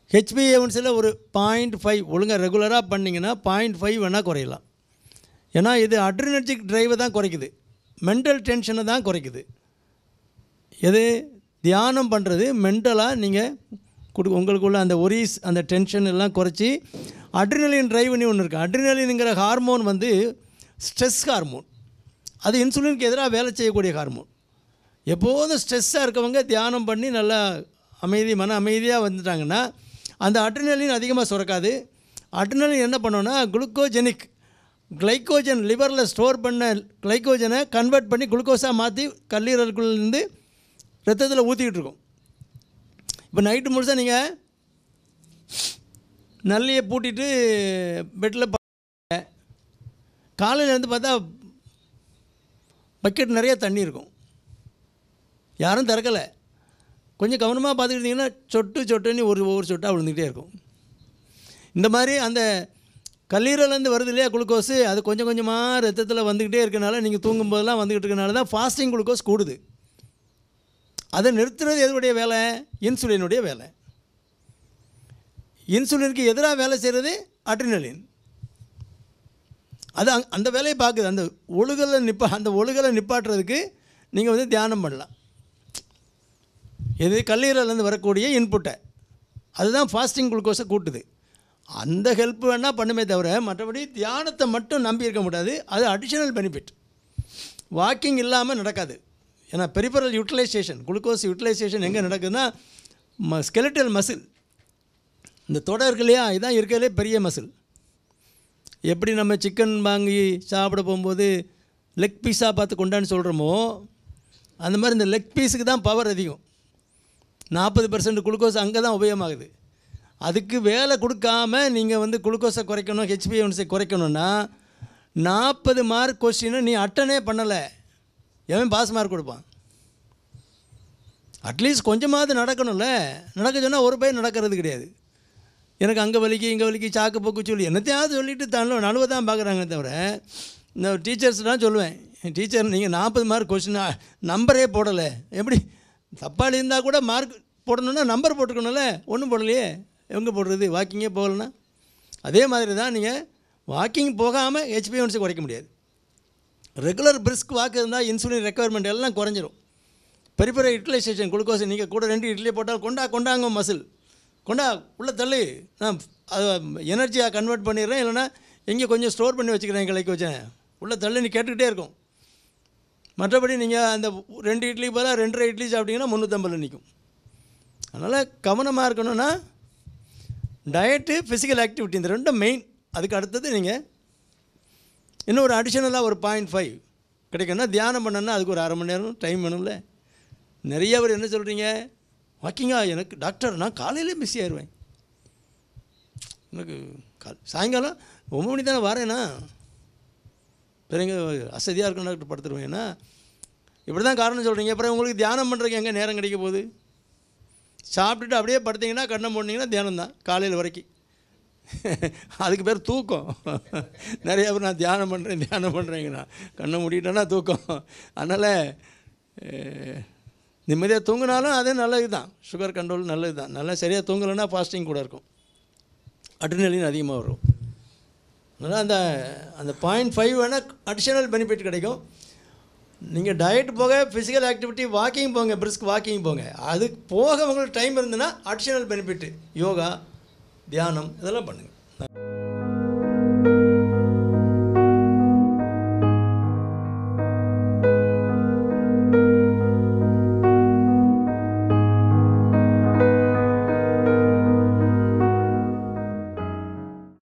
ஹெச்பிஏ1சில் ஒரு 0.5 ஒழுங்காக ரெகுலராக பண்ணிங்கன்னா 0.5 வேணால் குறையலாம். ஏன்னா இது அட்ரினர்ஜிக் ட்ரைவை தான் குறைக்குது, மென்டல் டென்ஷனை தான் குறைக்குது. எது தியானம் பண்ணுறது மென்டலாக நீங்கள் உங்களுக்குள்ள அந்த ஒரீஸ் அந்த டென்ஷன் எல்லாம் குறைச்சி அட்ரினலின் ட்ரைவ்னு ஒன்று இருக்குது. அட்ரினலின்ங்கிற ஹார்மோன் வந்து ஸ்ட்ரெஸ் ஹார்மோன். அது இன்சுலினுக்கு எதிராக வேலை செய்யக்கூடிய ஹார்மோன். எப்போதும் ஸ்ட்ரெஸ்ஸாக இருக்கவங்க தியானம் பண்ணி நல்லா மன அமைதியாக வந்துட்டாங்கன்னா அந்த அட்ரினலின் அதிகமாக சுரக்காது. அட்ரினலின் என்ன பண்ணோன்னா குளுக்கோஜெனிக் கிளைக்கோஜன் லிவரில் ஸ்டோர் பண்ண கிளைக்கோஜனை கன்வெர்ட் பண்ணி குளுக்கோஸாக மாற்றி கல்லீரலுக்குள்ளேருந்து ரத்தத்தில் ஊற்றிக்கிட்டு இருக்கும். இப்போ நைட்டு முழுசாக நீங்கள் நல்லையை பூட்டிட்டு பெட்டில் காலையில் வந்து பார்த்தா பக்கெட் நிறைய தண்ணி இருக்கும், யாரும் திறக்கலை. கொஞ்சம் கவனமாக பார்த்துக்கிட்டிங்கன்னா சொட்டுன்னு ஒவ்வொரு சொட்டாக விழுந்துக்கிட்டே இருக்கும். இந்த மாதிரி அந்த கல்லீரலேருந்து வருது இல்லையா குளுக்கோஸு, அது கொஞ்சம் கொஞ்சமாக ரத்தத்தில் வந்துக்கிட்டே இருக்கனால நீங்கள் தூங்கும்போதெல்லாம் வந்துக்கிட்டு இருக்கனால தான் ஃபாஸ்டிங் குளுக்கோஸ் கூடுது. அதை நிறுத்துறது எதுடைய வேலை? இன்சுலினுடைய வேலை. இன்சுலினுக்கு எதிராக வேலை செய்கிறது அட்ரினலின். அது அந்த வேலையை பார்க்குது. அந்த ஒழுகலை நிப்பாட்டுறதுக்கு நீங்கள் வந்து தியானம் பண்ணலாம். எது கல்லீரலேருந்து வரக்கூடிய இன்புட்டை அதுதான் ஃபாஸ்டிங் குளுக்கோஸை கூட்டுது. அந்த ஹெல்ப் வேணால் பண்ணுமே தவிர மற்றபடி தியானத்தை மட்டும் நம்பி இருக்க முடியாது. அது அடிஷ்னல் பெனிஃபிட். வாக்கிங் இல்லாமல் நடக்காது. ஏன்னா பெரிஃபரல் யூட்டிலைசேஷன் குளுக்கோஸ் யூட்டிலைசேஷன் எங்கே நடக்குதுன்னா ஸ்கெலட்டல் மசில், இந்த தொடை இருக்கு இல்லையா, இதுதான் இருக்கிறதுலே பெரிய மசில். எப்படி நம்ம சிக்கன் வாங்கி சாப்பிட போகும்போது லெக் பீஸாக பார்த்து கொண்டான்னு சொல்கிறோமோ அந்த மாதிரி இந்த லெக் பீஸுக்கு தான் பவர் அதிகம். 40% குளுக்கோஸ் அங்கே தான் உபயோகமாகுது. அதுக்கு வேலை கொடுக்காம நீங்கள் வந்து குளுக்கோஸை குறைக்கணும், ஹெச்பிஏ1ஸை குறைக்கணும்னா 40 மார்க் கொஸ்டினை நீ அட்டனே பண்ணலை, எவன் பாஸ் மார்க் கொடுப்பான்? அட்லீஸ்ட் கொஞ்சமாவது நடக்கணும்ல. நடக்க சொன்னால் ஒரு பையன் நடக்கிறது கிடையாது. எனக்கு அங்கே வலிக்கு சாக்கு போக்கு சொல்லி என்னத்தையாவது சொல்லிவிட்டு நழுவ தான் பார்க்குறாங்க தவிர இந்த டீச்சர்ஸ்லாம் சொல்லுவேன், டீச்சர் நீங்கள் 40 மார்க் கொஸ்டின் நம்பரே போடலை, எப்படி தப்பாளி இருந்தால் கூட மார்க் போடணுன்னா நம்பர் போட்டுக்கணும்ல, ஒன்றும் போடலையே, எங்கே போடுறது? வாக்கிங்கே போகலன்னா அதே மாதிரி தான் நீங்கள் வாக்கிங் போகாமல் ஹெச்பிஏ1ஸை குறைக்க முடியாது. ரெகுலர் பிரிஸ்க் வாக்கு இருந்தால் இன்சுலின் ரெக்குவயர்மெண்ட் எல்லாம் குறைஞ்சிரும். பெரிஃபரல் யூட்டிலைசேஷன் குளுக்கோஸ் நீங்கள் கூட 2 இட்லியை போட்டால் கொண்டாங்க மசில் உள்ளே தள்ளி நான் அதை எனர்ஜியாக கன்வெர்ட் பண்ணிடுறேன், இல்லைனா எங்கே கொஞ்சம் ஸ்டோர் பண்ணி வச்சுக்கிறேன் கிளைக்கோஜனை உள்ளே தள்ளி நீ கேட்டுக்கிட்டே இருக்கும். மற்றபடி நீங்கள் அந்த 2 இட்லி போல் 2.5 இட்லி சாப்பிட்டீங்கன்னா 350 நிற்கும். அதனால் கவனமாக இருக்கணும்னா டயட்டு ஃபிசிக்கல் ஆக்டிவிட்டி இந்த ரெண்டும் மெயின். அதுக்கு அடுத்தது நீங்கள் இன்னும் ஒரு அடிஷ்னலாக ஒரு 0.5 கிடைக்குன்னா தியானம் பண்ணணுன்னா அதுக்கு ஒரு 1/2 மணி நேரம் டைம் வேணும்ல. நிறைய பேர் என்ன சொல்கிறீங்க, வாக்கிங்காக எனக்கு டாக்டர் நான் காலையிலே பிஸி ஆயிடுவேன், எனக்கு சாயங்காலம் 9 மணி தானே வரேன்னா பிறகு அசதியாக இருக்கும் டாக்டர் படுத்துருவேன்னா இப்படி தான் காரணம் சொல்கிறீங்க. அப்புறம் உங்களுக்கு தியானம் பண்ணுறதுக்கு எங்கே நேரம் கிடைக்க போகுது? சாப்பிட்டுட்டு அப்படியே படுத்திங்கன்னா கண்ணை போட்டிங்கன்னா தியானம் தான் காலையில் வரைக்கும். அதுக்கு பேர் தூக்கம். நிறைய பேர் நான் தியானம் பண்ணுறேங்கண்ணா கண்ணை மூடிட்டேன்னா தூக்கம். அதனால் நிம்மதியாக தூங்கினாலும் அதே நல்லது தான், சுகர் கண்ட்ரோல் நல்லது தான். நல்லா சரியாக தூங்கலைன்னா ஃபாஸ்டிங் கூட இருக்கும், அட்ரினலின் அதிகமாக வரும். அதனால் அந்த 0.5 வேணால் அடிஷ்னல் பெனிஃபிட் கிடைக்கும். நீங்கள் டயட் போக ஃபிசிக்கல் ஆக்டிவிட்டி வாக்கிங் போங்க, பிரிஸ்க் வாக்கிங் போங்க. அது போக உங்களுக்கு டைம் இருந்ததுன்னா அடிஷ்னல் பெனிஃபிட்டு யோகா தியானம் இதெல்லாம் பண்ணுங்கள்.